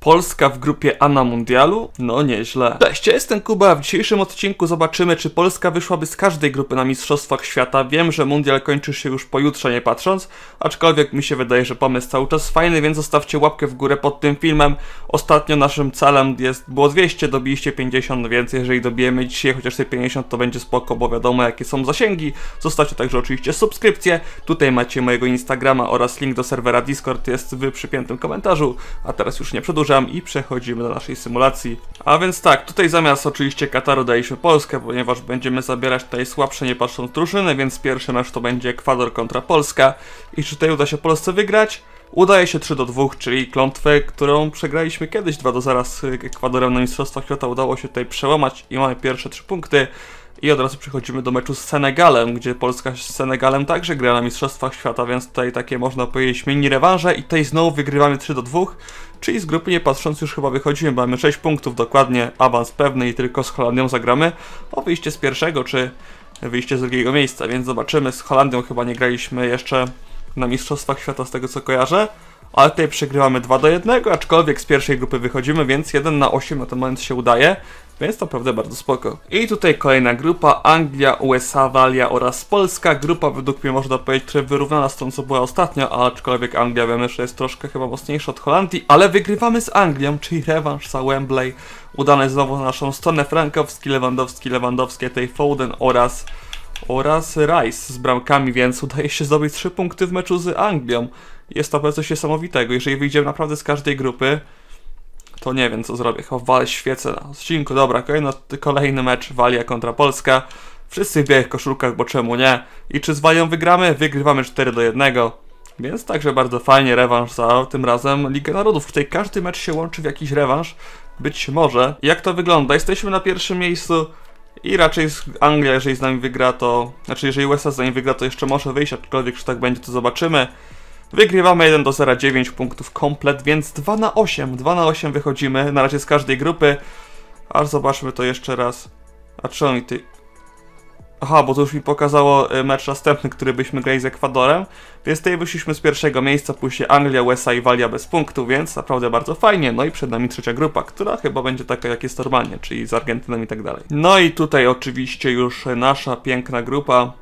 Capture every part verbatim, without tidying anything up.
Polska w grupie A na mundialu? No nieźle. Cześć, ja jestem Kuba, a w dzisiejszym odcinku zobaczymy, czy Polska wyszłaby z każdej grupy na Mistrzostwach Świata. Wiem, że mundial kończy się już pojutrze, nie patrząc, aczkolwiek mi się wydaje, że pomysł cały czas fajny, więc zostawcie łapkę w górę pod tym filmem. Ostatnio naszym celem jest, było dwieście, dobiliście pięćdziesiąt, więc jeżeli dobijemy dzisiaj chociaż te pięćdziesiąt, to będzie spoko, bo wiadomo jakie są zasięgi. Zostawcie także oczywiście subskrypcję, tutaj macie mojego Instagrama oraz link do serwera Discord jest w przypiętym komentarzu, a teraz już nie przedłużam i przechodzimy do naszej symulacji. A więc tak, tutaj zamiast oczywiście Kataru daliśmy Polskę, ponieważ będziemy zabierać tutaj słabsze nie patrząc drużyny, więc pierwszy mecz to będzie Ekwador kontra Polska. I czy tutaj uda się Polsce wygrać? Udaje się trzy do dwóch, czyli klątwę, którą przegraliśmy kiedyś dwa do zera z Ekwadorem na Mistrzostwach Świata, udało się tutaj przełamać i mamy pierwsze trzy punkty. I od razu przechodzimy do meczu z Senegalem, gdzie Polska z Senegalem także gra na Mistrzostwach Świata, więc tutaj takie można powiedzieć mini rewanże i tutaj znowu wygrywamy trzy do dwóch, czyli z grupy nie patrząc już chyba wychodzimy, mamy sześć punktów dokładnie, awans pewny i tylko z Holandią zagramy o wyjście z pierwszego czy wyjście z drugiego miejsca, więc zobaczymy. Z Holandią chyba nie graliśmy jeszcze na Mistrzostwach Świata z tego co kojarzę, ale tutaj przegrywamy dwa do jednego, aczkolwiek z pierwszej grupy wychodzimy, więc jeden na osiem na ten moment się udaje. Więc to naprawdę bardzo spoko. I tutaj kolejna grupa, Anglia, U S A, Walia oraz Polska. Grupa według mnie można powiedzieć, że wyrównana z tą co była ostatnio, aczkolwiek Anglia wiemy, że jest troszkę chyba mocniejsza od Holandii, ale wygrywamy z Anglią, czyli rewanż za Wembley. Udane znowu na naszą stronę, Frankowski, Lewandowski, Lewandowski, tej Foden oraz, oraz Rice z bramkami, więc udaje się zdobyć trzy punkty w meczu z Anglią. Jest to coś niesamowitego, jeżeli wyjdziemy naprawdę z każdej grupy, to nie wiem co zrobię, chyba walę świecę na odcinku. Dobra, kolejny, kolejny mecz, Walia kontra Polska. Wszyscy w białych koszulkach, bo czemu nie? I czy z Walią wygramy? Wygrywamy cztery do jednego. Więc także bardzo fajnie, rewanż za tym razem Ligę Narodów. Tutaj każdy mecz się łączy w jakiś rewanż. Być może. Jak to wygląda? Jesteśmy na pierwszym miejscu i raczej Anglia, jeżeli z nami wygra, to... Znaczy, jeżeli U S A z nami wygra, to jeszcze może wyjść, aczkolwiek czy tak będzie, to zobaczymy. Wygrywamy jeden do zera, dziewięć punktów komplet, więc dwa na osiem. dwa na osiem wychodzimy, na razie z każdej grupy. Aż zobaczmy to jeszcze raz. A czy oni ty... Aha, bo to już mi pokazało mecz następny, który byśmy grali z Ekwadorem. Więc tutaj wyszliśmy z pierwszego miejsca, później Anglia, U S A i Walia bez punktu, więc naprawdę bardzo fajnie. No i przed nami trzecia grupa, która chyba będzie taka jak jest normalnie, czyli z Argentyną i tak dalej. No i tutaj oczywiście już nasza piękna grupa,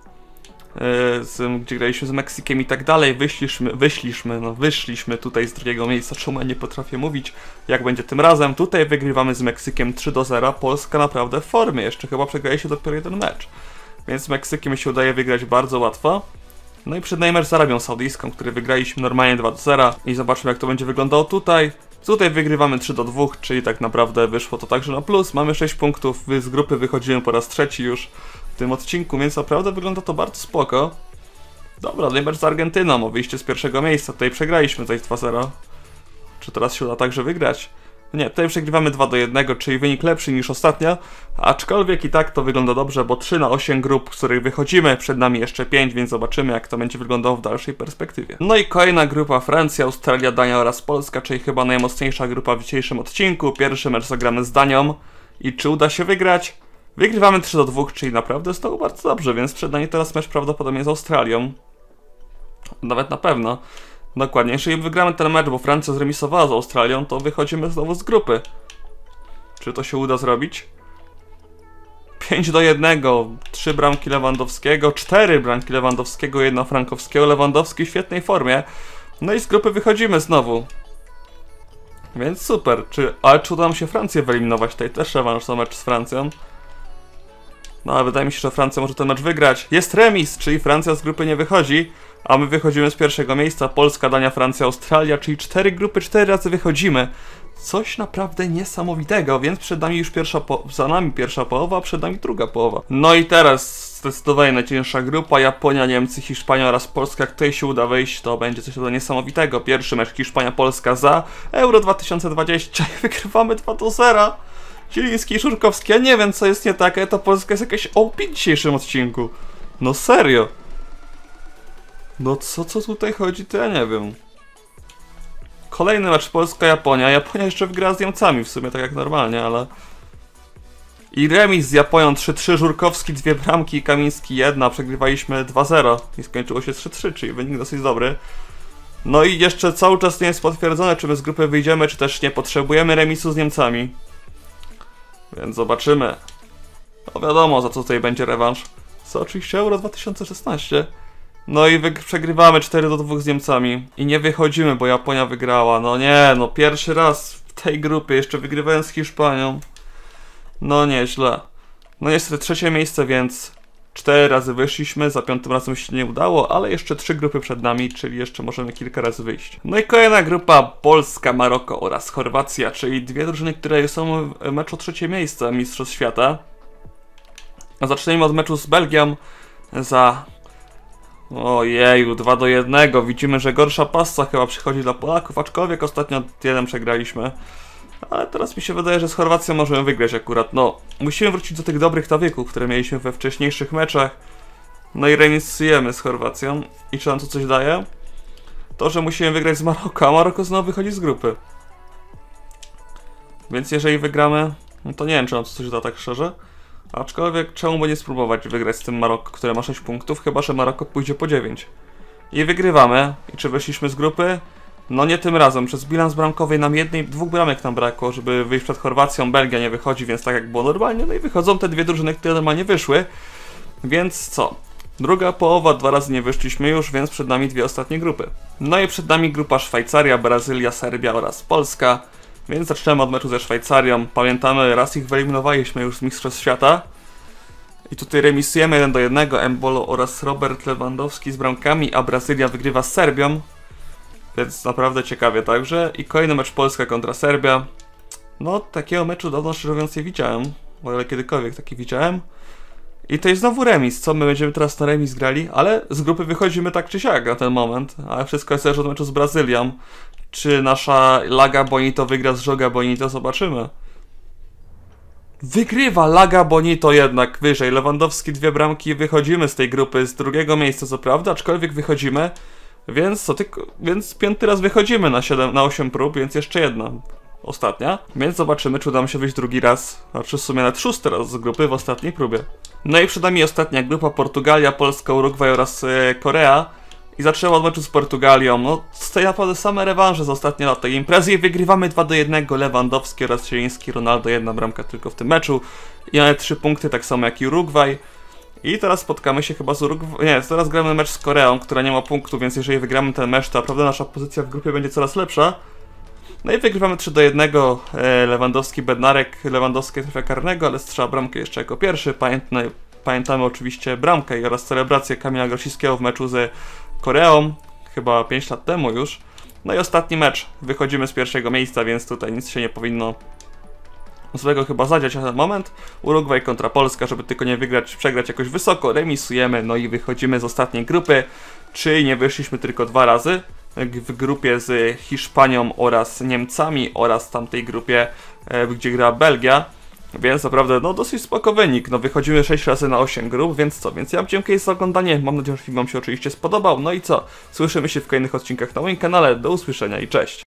Z, gdzie graliśmy z Meksykiem i tak dalej, wyszliśmy, wyszliśmy, no wyszliśmy tutaj z drugiego miejsca, czemu ja nie potrafię mówić, jak będzie tym razem. Tutaj wygrywamy z Meksykiem trzy do zera, Polska naprawdę w formie, jeszcze chyba przegraliśmy dopiero jeden mecz, więc z Meksykiem się udaje wygrać bardzo łatwo. No i przed nami mecz z Arabią Saudyjską, który wygraliśmy normalnie dwa do zera i zobaczmy jak to będzie wyglądało tutaj. Tutaj wygrywamy trzy do dwóch, czyli tak naprawdę wyszło to także na plus, mamy sześć punktów, z grupy wychodzimy po raz trzeci już w tym odcinku, więc naprawdę wygląda to bardzo spoko. Dobra, tutaj mecz z Argentyną o wyjście z pierwszego miejsca, tutaj przegraliśmy coś dwa zero. Czy teraz się uda także wygrać? Nie, tutaj przegrywamy dwa do jednego, czyli wynik lepszy niż ostatnio, aczkolwiek i tak to wygląda dobrze, bo trzy na osiem grup, z których wychodzimy, przed nami jeszcze pięć, więc zobaczymy jak to będzie wyglądało w dalszej perspektywie. No i kolejna grupa, Francja, Australia, Dania oraz Polska, czyli chyba najmocniejsza grupa w dzisiejszym odcinku. Pierwszy mecz zagramy z Danią i czy uda się wygrać? Wygrywamy trzy do dwóch, czyli naprawdę znowu bardzo dobrze, więc przed nami teraz mecz prawdopodobnie z Australią. Nawet na pewno. Dokładnie, jeżeli wygramy ten mecz, bo Francja zremisowała z Australią, to wychodzimy znowu z grupy. Czy to się uda zrobić? pięć do jednego, trzy bramki Lewandowskiego, cztery bramki Lewandowskiego, jedna Frankowskiego, Lewandowski w świetnej formie. No i z grupy wychodzimy znowu. Więc super, czy, ale czy uda nam się Francję wyeliminować? Tutaj też rewanż za mecz z Francją. No ale wydaje mi się, że Francja może ten mecz wygrać. Jest remis, czyli Francja z grupy nie wychodzi, a my wychodzimy z pierwszego miejsca. Polska, Dania, Francja, Australia, czyli cztery grupy, cztery razy wychodzimy. Coś naprawdę niesamowitego, więc przed nami już pierwsza po... za nami pierwsza połowa, a przed nami druga połowa. No i teraz zdecydowanie najcięższa grupa, Japonia, Niemcy, Hiszpania oraz Polska. Jak tutaj się uda wejść, to będzie coś niesamowitego. Pierwszy mecz Hiszpania-Polska za Euro dwa tysiące dwadzieścia i wygrywamy dwa do zera. Zieliński i Szurkowski, ja nie wiem co jest nie tak, ale ta Polska jest jakaś O P w dzisiejszym odcinku. No serio. No co, co tutaj chodzi, to ja nie wiem. Kolejny mecz Polska-Japonia. Japonia jeszcze wygrała z Niemcami w sumie, tak jak normalnie, ale... I remis z Japonią trzy trzy, Żurkowski dwie bramki, Kamiński jedna, przegrywaliśmy dwa zero i skończyło się trzy trzy, czyli wynik dosyć dobry. No i jeszcze cały czas nie jest potwierdzone, czy my z grupy wyjdziemy, czy też nie potrzebujemy remisu z Niemcami. Więc zobaczymy. No wiadomo, za co tutaj będzie rewanż. Co oczywiście Euro dwa tysiące szesnaście. No i przegrywamy cztery do dwóch z Niemcami. I nie wychodzimy, bo Japonia wygrała. No nie, no pierwszy raz w tej grupie, jeszcze wygrywając z Hiszpanią. No nieźle. No niestety trzecie miejsce, więc cztery razy wyszliśmy, za piątym razem się nie udało, ale jeszcze trzy grupy przed nami, czyli jeszcze możemy kilka razy wyjść. No i kolejna grupa: Polska, Maroko oraz Chorwacja, czyli dwie drużyny, które są w meczu o trzecie miejsce Mistrzostw Świata. A zaczniemy od meczu z Belgią za... Ojeju, dwa do jednego. Widzimy, że gorsza passa chyba przychodzi dla Polaków, aczkolwiek ostatnio jeden przegraliśmy. Ale teraz mi się wydaje, że z Chorwacją możemy wygrać akurat. No, musimy wrócić do tych dobrych nawyków, które mieliśmy we wcześniejszych meczach. No i remisujemy z Chorwacją. I czy nam to coś daje? To, że musimy wygrać z Maroko, a Maroko znowu wychodzi z grupy. Więc jeżeli wygramy, no to nie wiem, czy nam to coś da tak szczerze. Aczkolwiek czemu by nie spróbować wygrać z tym Maroko, które ma sześć punktów, chyba że Maroko pójdzie po dziewięć. I wygrywamy. I czy wyszliśmy z grupy? No nie tym razem. Przez bilans bramkowy nam jednej, dwóch bramek nam brakło, żeby wyjść przed Chorwacją. Belgia nie wychodzi, więc tak jak było normalnie. No i wychodzą te dwie drużyny, które normalnie wyszły. Więc co? Druga połowa, dwa razy nie wyszliśmy już, więc przed nami dwie ostatnie grupy. No i przed nami grupa Szwajcaria, Brazylia, Serbia oraz Polska. Więc zaczynamy od meczu ze Szwajcarią. Pamiętamy, raz ich wyeliminowaliśmy już z Mistrzostw Świata. I tutaj remisujemy jeden do jednego. Embolo oraz Robert Lewandowski z bramkami, a Brazylia wygrywa z Serbią. Więc naprawdę ciekawie także. I kolejny mecz Polska kontra Serbia. No, takiego meczu dawno szczerze mówiąc nie widziałem. O ile kiedykolwiek taki widziałem. I to jest znowu remis. Co, my będziemy teraz na remis grali? Ale z grupy wychodzimy tak czy siak na ten moment. Ale wszystko jest zależy od meczu z Brazylią. Czy nasza Laga Bonito wygra z Joga Bonito? Zobaczymy. Wygrywa Laga Bonito jednak wyżej. Lewandowski dwie bramki, wychodzimy z tej grupy z drugiego miejsca, co prawda, aczkolwiek wychodzimy. Więc co tylko, więc piąty raz wychodzimy na siedem, na osiem prób, więc jeszcze jedna. Ostatnia. Więc zobaczymy, czy uda mi się wyjść drugi raz, a czy w sumie nawet szósty raz z grupy w ostatniej próbie. No i przed nami ostatnia grupa: Portugalia, Polska, Urugwaj oraz e, Korea. I zaczynamy od meczu z Portugalią. No, tutaj naprawdę same rewanże z ostatnich lat tej imprezy i wygrywamy dwa do jednego. Lewandowski oraz Zieliński, Ronaldo, jedna bramka tylko w tym meczu. I mamy trzy punkty, tak samo jak i Urugwaj. I teraz spotkamy się chyba z Urugwaj... Nie, teraz gramy mecz z Koreą, która nie ma punktu, więc jeżeli wygramy ten mecz, to naprawdę nasza pozycja w grupie będzie coraz lepsza. No i wygrywamy trzy do jednego. Lewandowski, Bednarek. Lewandowski trafia karnego, ale strzela bramkę jeszcze jako pierwszy. Pamiętamy, pamiętamy oczywiście bramkę oraz celebrację Kamila Grosickiego w meczu z Koreą, chyba pięć lat temu już. No i ostatni mecz. Wychodzimy z pierwszego miejsca, więc tutaj nic się nie powinno złego chyba zadziać na ten moment. Urugwaj kontra Polska, żeby tylko nie wygrać, przegrać jakoś wysoko. Remisujemy, no i wychodzimy z ostatniej grupy. Czyli nie wyszliśmy tylko dwa razy. W grupie z Hiszpanią oraz Niemcami oraz tamtej grupie, gdzie gra Belgia. Więc naprawdę, no dosyć spoko wynik. No wychodzimy sześć razy na osiem grup, więc co? Więc ja wam dziękuję za oglądanie. Mam nadzieję, że film wam się oczywiście spodobał. No i co? Słyszymy się w kolejnych odcinkach na moim kanale. Do usłyszenia i cześć!